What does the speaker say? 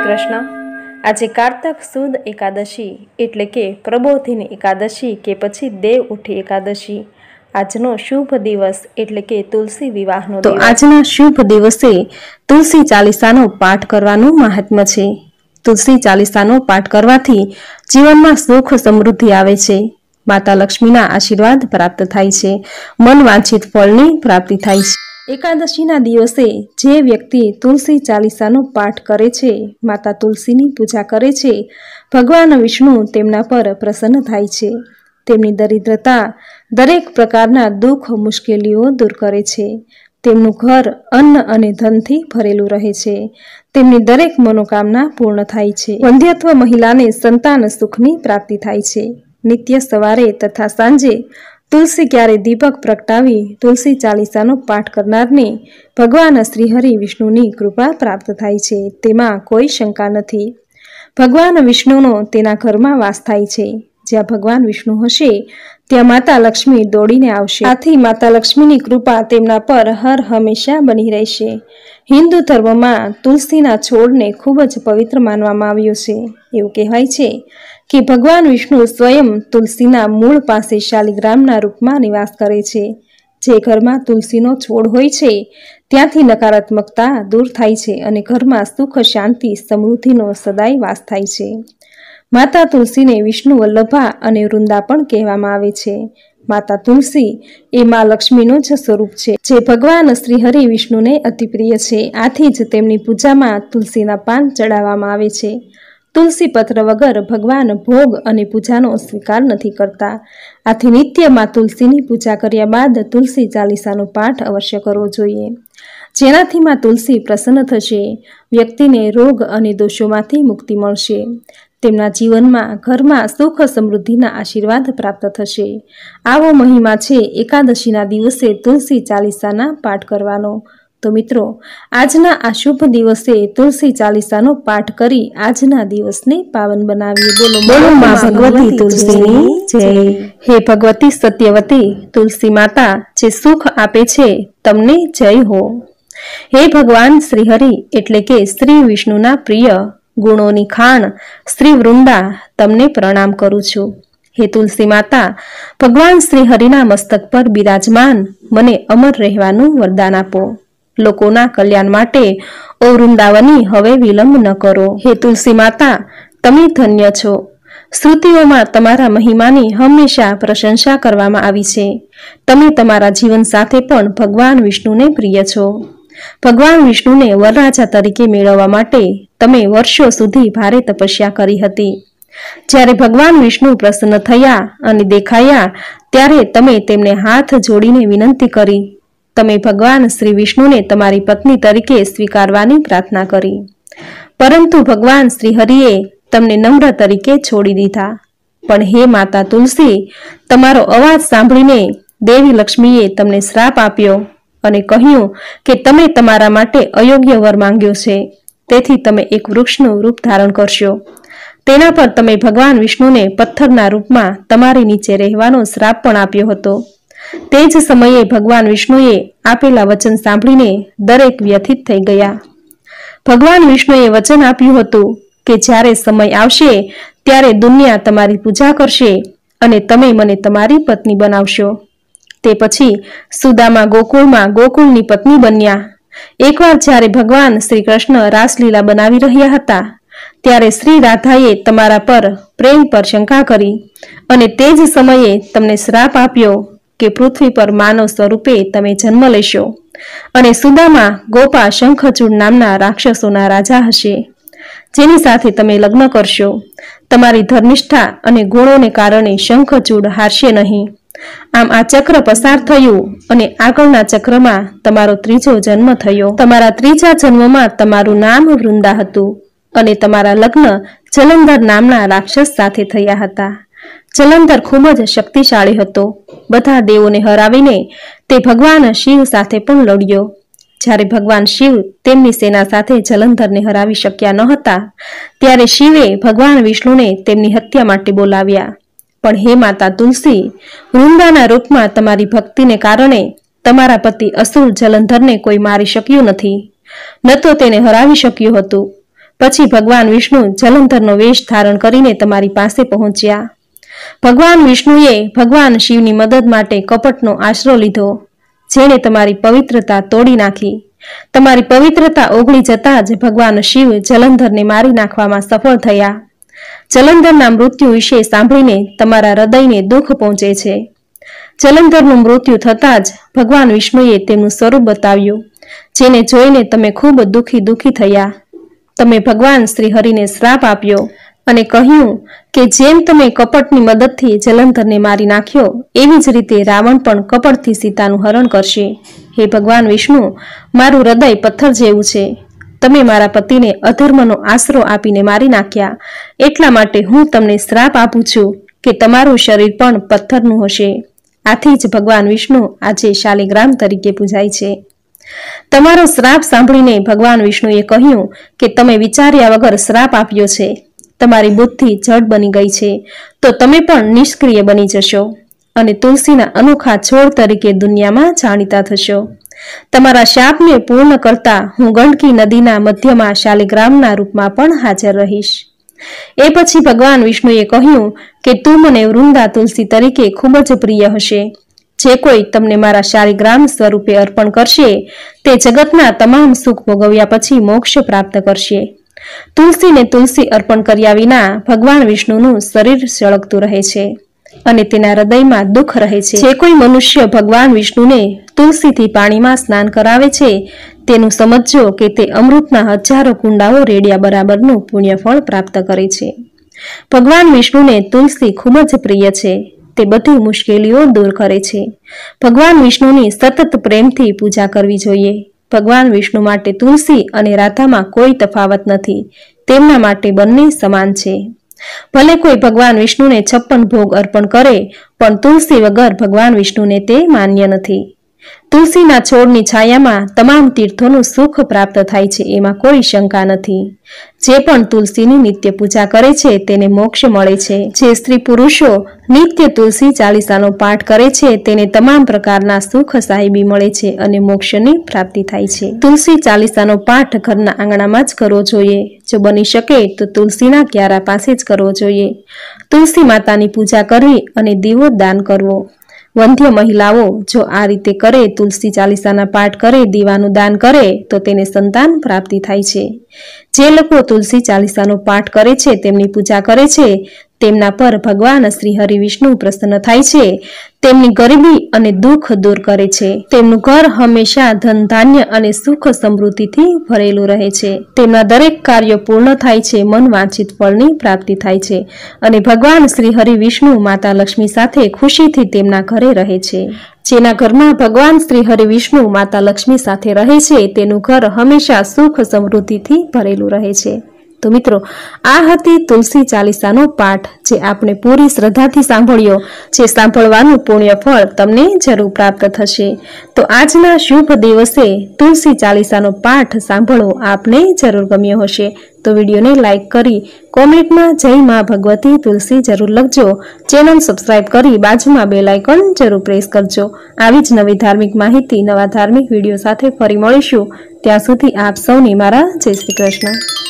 કૃષ્ણ। આજે કારતક સુદ એકાદશી એટલે કે પ્રબોધિની એકાદશી કે પછી દેવ ઉઠી એકાદશી। આજનો શુભ દિવસ એટલે કે તુલસી વિવાહનો દિવસ। આજના શુભ દિવસે તુલસી ચાલીસાનો પાઠ કરવાનું મહાત્મ્ય છે। તુલસી ચાલીસાનો પાઠ કરવાથી જીવનમાં સુખ સમૃદ્ધિ આવે છે, માતા લક્ષ્મીના આશીર્વાદ પ્રાપ્ત થાય છે, મન વાંછિત ફળની પ્રાપ્તિ થાય છે। એકાદશીના દિવસે જે વ્યક્તિ તુલસી ચાલીસાનો પાઠ કરે છે, માતા તુલસીની પૂજા કરે છે, ભગવાન વિષ્ણુ તેમના પર પ્રસન્ન થાય છે, તેમની દરિદ્રતા, દરેક પ્રકારના દુઃખ મુશ્કેલીઓ દૂર કરે છે, તેમનું ઘર અન્ન અને ધનથી ભરેલું રહે છે, તેમની દરેક મનોકામના પૂર્ણ થાય છે। વંધ્યત્વ મહિલાને સંતાન સુખની પ્રાપ્તિ થાય છે। નિત્ય સવારે તથા સાંજે તુલસી ક્યારે દીપક પ્રગટાવી તુલસી ચાલીસાનો પાઠ કરનારને ભગવાન શ્રીહરિ વિષ્ણુની કૃપા પ્રાપ્ત થાય છે, તેમાં કોઈ શંકા નથી। ભગવાન વિષ્ણુનો તેના ઘરમાં વાસ થાય છે। જ્યાં ભગવાન વિષ્ણુ હશે ત્યાં માતા લક્ષ્મી દોડીને આવશે। આથી માતા લક્ષ્મીની કૃપા તેમના પર હર હંમેશા બની રહેશે। હિન્દુ ધર્મમાં તુલસીના છોડને ખૂબ જ પવિત્ર માનવામાં આવ્યો છે। એવું કહેવાય છે કે ભગવાન વિષ્ણુ સ્વયં તુલસીના મૂળ પાસે શાલિગ્રામના રૂપમાં નિવાસ કરે છે। જે ઘરમાં તુલસીનો છોડ હોય છે ત્યાંથી નકારાત્મકતા દૂર થાય છે અને ઘરમાં સુખ, શાંતિ, સમૃદ્ધિનો સદાય વાસ થાય છે। માતા તુલસીને વિષ્ણુ વલ્લભા અને વૃંદા પણ કહેવામાં આવે છે। માતા તુલસી એ મા લક્ષ્મીનું જ સ્વરૂપ છે, જે ભગવાન શ્રી હરિ વિષ્ણુને અતિ પ્રિય છે। આથી જ તેમની પૂજામાં તુલસીના પાન ચડાવવામાં આવે છે। તુલસી પત્ર વગર ભગવાન ભોગ અને પૂજાનો સ્વીકાર નથી કરતા। આથી નિત્ય માં તુલસીની પૂજા કર્યા બાદ તુલસી ચાલીસાનો પાઠ અવશ્ય કરવો જોઈએ, જેનાથી માં તુલસી પ્રસન્ન થશે, વ્યક્તિને રોગ અને દોષોમાંથી મુક્તિ મળશે, તેમના જીવનમાં ઘરમાં સુખ સમૃદ્ધિના આશીર્વાદ પ્રાપ્ત થશે। આવો મહિમા છે એકાદશીના દિવસે તુલસી ચાલીસાના પાઠ કરવાનો। તો મિત્રો, આજના આ શુભ દિવસે તુલસી ચાલીસાનો પાઠ કરી આજના દિવસને પાવન બનાવીએ। બોલો બોલો માં ભગવતી તુલસીની જય। હે ભગવતી સત્યવતી તુલસી માતા, જે સુખ આપે છે તમને જય હો। હે ભગવાન શ્રી હરિ એટલે કે શ્રી વિષ્ણુના પ્રિય ગુણોની ખાણ શ્રી વૃંદા, તમને પ્રણામ કરું છું। હે તુલસી માતા, ભગવાન શ્રી હરિના મસ્તક પર બિરાજમાન મને અમર રહેવાનું વરદાન આપો। લોકોના કલ્યાણ માટે ઓ વૃંદાવની હવે વિલંબ ન કરો। હે તુલસી માતા, તમે ધન્ય છો। શ્રુતિઓમાં તમારા મહિમાની હંમેશા પ્રશંસા કરવામાં આવી છે। તમે તમારા જીવન સાથે પણ ભગવાન વિષ્ણુને પ્રિય છો। ભગવાન વિષ્ણુને વરરાજા તરીકે મેળવવા માટે તમે વર્ષો સુધી ભારે તપસ્યા કરી હતી। જ્યારે ભગવાન વિષ્ણુ પ્રસન્ન થયા અને દેખાયા ત્યારે તમે તેમને હાથ જોડીને વિનંતી કરી। તમે ભગવાન શ્રી વિષ્ણુને તમારી પત્ની તરીકે સ્વીકારવાની પ્રાર્થના કરી, પરંતુ ભગવાન શ્રી હરિએ તમને નમ્ર તરીકે છોડી દીધા। પણ હે માતા તુલસી, તમારો અવાજ સાંભળીને દેવી લક્ષ્મીએ તમને શ્રાપ આપ્યો અને કહ્યું કે તમે તમારા માટે અયોગ્ય વર માંગ્યો છે, તેથી તમે એક વૃક્ષનું રૂપ ધારણ કરશો। તેના પર તમે ભગવાન વિષ્ણુને પથ્થરના રૂપમાં તમારી નીચે રહેવાનો શ્રાપ પણ આપ્યો હતો। તે જ સમયે ભગવાન વિષ્ણુએ આપેલા વચન સાંભળીને દરેક વ્યથિત થઈ ગયા। ભગવાન વિષ્ણુએ વચન આપ્યું હતું કે જ્યારે સમય આવશે ત્યારે દુનિયા તમારી પૂજા કરશે અને તમે મને તમારી પત્ની બનાવશો। તે પછી સુદામા ગોકુળમાં ગોકુળની પત્ની બન્યા। એકવાર જ્યારે ભગવાન શ્રી કૃષ્ણ રાસલીલા બનાવી રહ્યા હતા ત્યારે શ્રી રાધાએ તમારા પર પ્રેમ પર શંકા કરી અને તે જ સમયે તમને શ્રાપ આપ્યો કે પૃથ્વી પર માનવ સ્વરૂપે તમે જન્મ લેશો અને સુદામા ગોપા શંખચૂડ નામના રાક્ષસોના રાજા હશે, જેની સાથે તમે લગ્ન કરશો। તમારી ધર્મિષ્ઠા અને ગુણોને કારણે શંખચૂડ હારશે નહીં। આમ આ ચક્ર પસાર થયું અને આગળના ચક્રમાં તમારો ત્રીજો જન્મ થયો। તમારા ત્રીજા જન્મમાં તમારું નામ વૃંદા હતું અને તમારા લગ્ન જલંધર નામના રાક્ષસ સાથે થયા હતા। જલંધર ખૂબ જ શક્તિશાળી હતો। બધા દેવોને હરાવીને તે ભગવાન શિવ સાથે પણ લડ્યો। જ્યારે ભગવાન શિવ તેમની સેના સાથે જલંધરને હરાવી શક્યા ન હતા ત્યારે શિવે ભગવાન વિષ્ણુને તેમની હત્યા માટે બોલાવ્યા। પણ હે માતા તુલસી, વૃંદાના રૂપમાં તમારી ભક્તિને કારણે તમારા પતિ અસુર જલંધરને કોઈ મારી શક્યું નથી, ન તો તેને હરાવી શક્યું હતું। પછી ભગવાન વિષ્ણુ જલંધરનો વેશ ધારણ કરીને તમારી પાસે પહોંચ્યા. ભગવાન વિષ્ણુએ ભગવાન શિવની મદદ માટે કપટનો આશરો લીધો, જેણે તમારી પવિત્રતા તોડી નાખી. તમારી પવિત્રતા ઓગળી જતા જ ભગવાન શિવ જલંધરને મારી નાખવામાં સફળ થયા. જલંધરના મૃત્યુ વિશે સાંભળીને તમારા હૃદયને દુઃખ પહોંચે છે. જલંધરનું મૃત્યુ થતાં જ ભગવાન વિષ્ણુએ તેમનું સ્વરૂપ બતાવ્યું, જેને જોઈને તમે ખૂબ દુઃખી થયા. તમે ભગવાન શ્રી હરિને શ્રાપ આપ્યો અને કહ્યું કે જેમ તમે કપટની મદદથી જલંધરને મારી નાખ્યો, એવી જ રીતે રાવણ પણ કપટથી સીતાનું હરણ કરશે. હે ભગવાન વિષ્ણુ, મારું હૃદય પથ્થર જેવું છે. તમે મારા પતિને અધર્મનો આશરો આપીને મારી નાખ્યા, એટલા માટે હું તમને શ્રાપ આપું છું કે તમારું શરીર પણ પથ્થરનું હશે. આથી જ ભગવાન વિષ્ણુ આજે શાલિગ્રામ તરીકે પૂજાય છે. તમારો શ્રાપ સાંભળીને ભગવાન વિષ્ણુએ કહ્યું કે તમે વિચાર્યા વગર શ્રાપ આપ્યો છે. તમારી બુદ્ધિ જડ બની ગઈ છે, તો તમે પણ નિષ્ક્રિય બની જશો અને તુલસીના અનોખા છોડ તરીકે દુનિયામાં જાણીતા થશો. તમારા શાપને પૂર્ણ કરતા હું ગંડકી નદીના મધ્યમાં શાલિગ્રામના રૂપમાં પણ હાજર રહીશ. એ પછી ભગવાન વિષ્ણુએ કહ્યું કે તું મને વૃંદા તુલસી તરીકે ખૂબ જ પ્રિય હશે. જે કોઈ તમને મારા શાલિગ્રામ સ્વરૂપે અર્પણ કરશે, તે જગતના તમામ સુખ ભોગવ્યા પછી મોક્ષ પ્રાપ્ત કરશે. તુલસીને તુલસી અર્પણ કર્યા વિના ભગવાન વિષ્ણુનું શરીર સળગતું રહે છે અને તેના હૃદયમાં દુઃખ રહે છે. જે કોઈ મનુષ્ય ભગવાન વિષ્ણુને તુલસીથી પાણીમાં સ્નાન કરાવે છે, તેનું સમજજો કે તે અમૃતના હજારો કુંડાઓ રેડ્યા બરાબરનું પુણ્યફળ પ્રાપ્ત કરે છે. ભગવાન વિષ્ણુને તુલસી ખૂબ જ પ્રિય છે. તે બધી મુશ્કેલીઓ દૂર કરે છે. ભગવાન વિષ્ણુની સતત પ્રેમથી પૂજા કરવી જોઈએ. ભગવાન વિષ્ણુ માટે તુલસી અને રાધામાં કોઈ તફાવત નથી. તેમના માટે બંને સમાન છે. ભલે કોઈ ભગવાન વિષ્ણુને 56 ભોગ અર્પણ કરે, પણ તુલસી વગર ભગવાન વિષ્ણુને તે માન્ય નથી. તુલસીના છોડની છાયામાં તમામ તીર્થોનું સુખ પ્રાપ્ત થાય છે, એમાં કોઈ શંકા નથી. જે પણ તુલસીની નિત્ય પૂજા કરે છે તેને મોક્ષ મળે છે. જે સ્ત્રી પુરુષો નિત્ય તુલસી ચાલીસાનો પાઠ કરે છે તેને તમામ પ્રકારના સુખ સાહેબી મળે છે અને મોક્ષની પ્રાપ્તિ થાય છે. તુલસી ચાલીસાનો પાઠ ઘરના આંગણામાં જ કરવો જોઈએ. જો બની શકે તો તુલસીના ક્યારા પાસે જ કરવો જોઈએ. તુલસી માતાની પૂજા કરવી અને દીવો દાન કરવો. વંધ્ય મહિલાઓ જો આ રીતે કરે, તુલસી ચાલીસાના પાઠ કરે, દીવાનું દાન કરે, તો તેને સંતાન પ્રાપ્તિ થાય છે. જે લોકો તુલસી ચાલીસાનો પાઠ કરે છે, તેમની પૂજા કરે છે, તેમના પર ભગવાન શ્રી હરિ વિષ્ણુ પ્રસન્ન થાય છે. તેમની ગરીબી અને દુઃખ દૂર કરે છે. તેમનું ઘર હંમેશા ધન ધાન્ય અને સુખ સમૃદ્ધિથી ભરેલું રહે છે. તેમના દરેક કાર્યો પૂર્ણ થાય છે. મન વાંછિત ફળની પ્રાપ્તિ થાય છે અને ભગવાન શ્રી હરિ વિષ્ણુ માતા લક્ષ્મી સાથે ખુશીથી તેમના ઘરે રહે છે. જેના ઘરમાં ભગવાન શ્રી હરિ વિષ્ણુ માતા લક્ષ્મી સાથે રહે છે, તેનું ઘર હંમેશા સુખ સમૃદ્ધિથી ભરેલું રહે છે. તો મિત્રો, આ હતી તુલસી ચાલીસાનો પાઠ, જે આપણે પૂરી શ્રદ્ધાથી સાંભળ્યો. જે સાંભળવાનું પુણ્ય ફળ તમને જરૂર પ્રાપ્ત થશે. તો આજના શુભ દિવસે તુલસી ચાલીસાનો પાઠ સાંભળો. આપને જરૂર ગમ્યો હશે તો વિડીયોને લાઈક કરી કોમેન્ટમાં જય માં ભગવતી તુલસી જરૂર લખજો. ચેનલ સબસ્ક્રાઇબ કરી બાજુમાં બેલ આઇકોન જરૂર પ્રેસ કરજો. આવી જ નવી ધાર્મિક માહિતી, નવા ધાર્મિક વિડીયો સાથે ફરી મળીશું. ત્યાં સુધી આપ સૌને મારા જય શ્રી કૃષ્ણ.